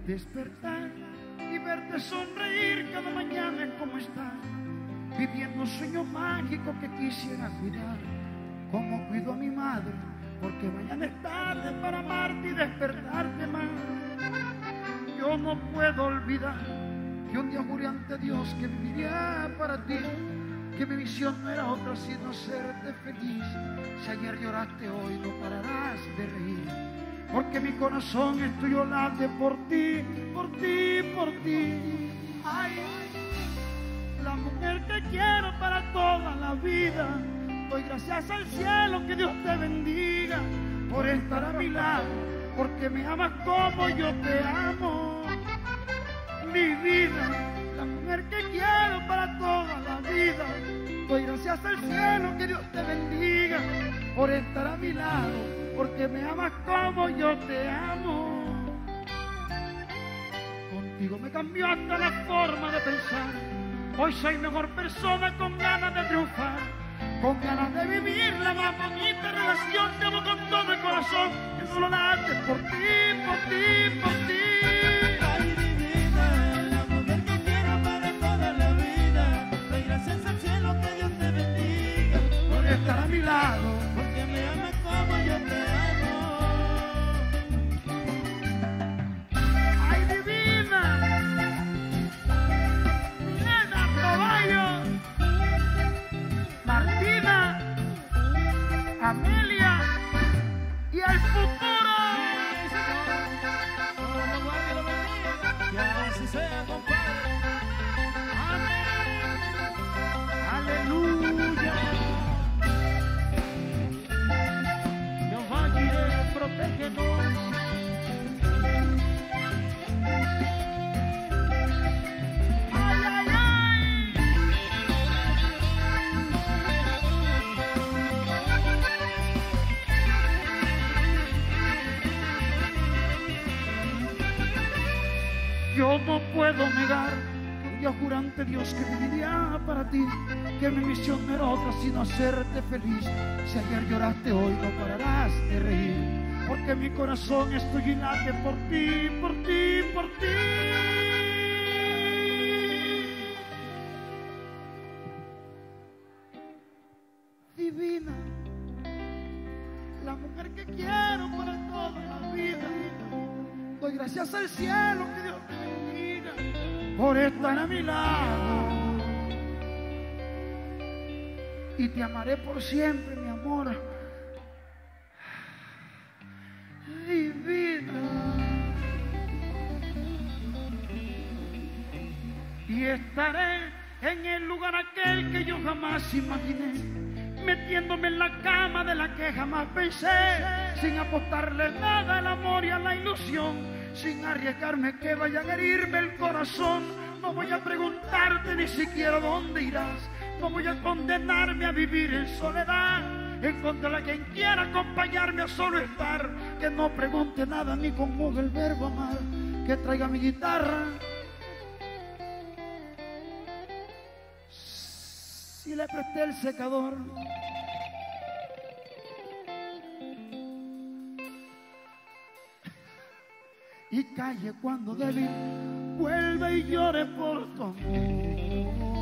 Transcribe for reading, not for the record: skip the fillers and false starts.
despertar y verte sonreír cada mañana como estás, viviendo un sueño mágico que quisiera cuidar, como cuido a mi madre, porque mañana es tarde para amarte y despertarte más. Yo no puedo olvidar que un día juré ante Dios que viviría para ti, que mi visión no era otra sino hacerte feliz. Si ayer lloraste, hoy no pararás de reír, porque mi corazón es tuyo, late por ti, por ti, por ti. Ay, la mujer que quiero para toda la vida. Doy gracias al cielo, que Dios te bendiga por estar a mi lado, porque me amas como yo te amo. Mi vida, la mujer que quiero para toda la vida. Doy gracias al cielo, que Dios te bendiga por estar a mi lado, porque me amas como yo te amo. Contigo me cambió hasta la forma de pensar. Hoy soy mejor persona con ganas de triunfar, con ganas de vivir la más bonita relación. Te amo con todo el corazón, que solo late por ti, por ti, por ti. Ay, divina, la mujer que quiero para toda la vida. Doy gracias al cielo, que Dios te bendiga por estar a mi lado, porque me amas como yo te amo. ay, divina, Milena Caballo, Martina, Amelia y el futuro. Solo lo guarde y lo bendiga, y así sea, compadre. Aleluya. Jehová Jireh, protégenos. Ay, ay, ay. Yo no puedo negar que un día juré ante Dios que viviría para ti, que mi misión no era otra sino hacerte feliz. Si ayer lloraste, hoy no pararás de reír, porque mi corazón es tuyo y late por ti, por ti, por ti. Divina, la mujer que quiero para toda la vida. Doy gracias al cielo, que Dios te bendiga por estar a mi lado, y te amaré por siempre, mi amor. Divina, y estaré en el lugar aquel que yo jamás imaginé, metiéndome en la cama de la que jamás pensé, sin apostarle nada al amor y a la ilusión, sin arriesgarme que vayan a herirme el corazón. No voy a preguntarte ni siquiera dónde irás, no voy a condenarme a vivir en soledad. Encontraré a quien quiera acompañarme a solo estar, que no pregunte nada ni conjugue el verbo amar, que traiga mi guitarra. Si le presté el secador, y calle cuando débil vuelve y llore por tu amor.